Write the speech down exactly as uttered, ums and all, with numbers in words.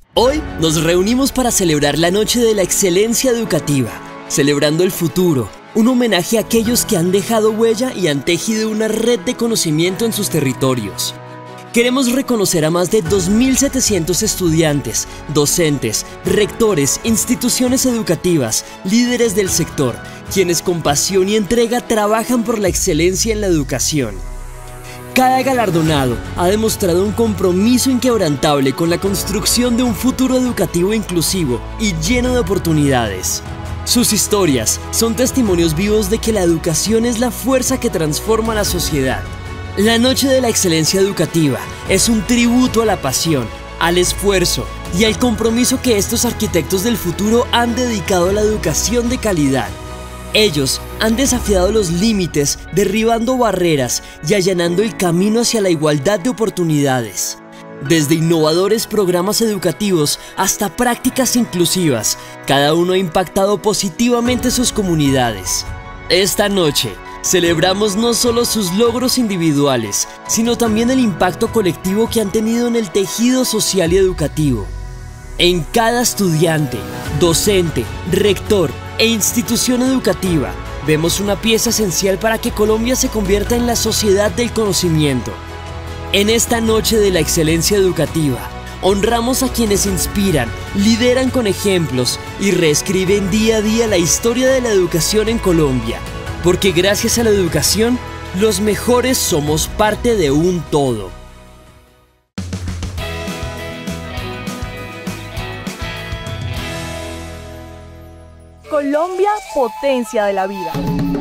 Hoy nos reunimos para celebrar la Noche de la Excelencia Educativa, celebrando el futuro, un homenaje a aquellos que han dejado huella y han tejido una red de conocimiento en sus territorios. Queremos reconocer a más de dos mil setecientos estudiantes, docentes, rectores, instituciones educativas, líderes del sector, quienes con pasión y entrega trabajan por la excelencia en la educación. Cada galardonado ha demostrado un compromiso inquebrantable con la construcción de un futuro educativo inclusivo y lleno de oportunidades. Sus historias son testimonios vivos de que la educación es la fuerza que transforma la sociedad. La Noche de la Excelencia Educativa es un tributo a la pasión, al esfuerzo y al compromiso que estos arquitectos del futuro han dedicado a la educación de calidad. Ellos han desafiado los límites, derribando barreras y allanando el camino hacia la igualdad de oportunidades. Desde innovadores programas educativos hasta prácticas inclusivas, cada uno ha impactado positivamente sus comunidades. Esta noche, celebramos no solo sus logros individuales, sino también el impacto colectivo que han tenido en el tejido social y educativo. En cada estudiante, docente, rector e institución educativa, vemos una pieza esencial para que Colombia se convierta en la sociedad del conocimiento. En esta Noche de la Excelencia Educativa, honramos a quienes inspiran, lideran con ejemplos y reescriben día a día la historia de la educación en Colombia. Porque gracias a la educación, los mejores somos parte de un todo. Colombia, potencia de la vida.